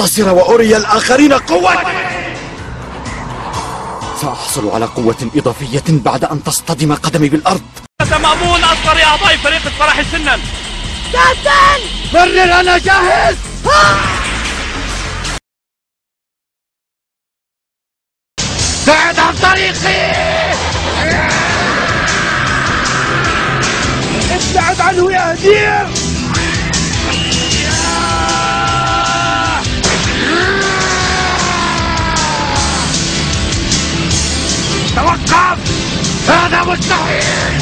سأنتصر وأري الآخرين قوتي. سأحصل على قوة إضافية بعد أن تصطدم قدمي بالأرض. مأمون أصغر أعضاء فريق الفرح سنا. كابتن برر، أنا جاهز. بعد عن طريقي. ابتعد عنه يا هدير. توقف، هذا مستحيل.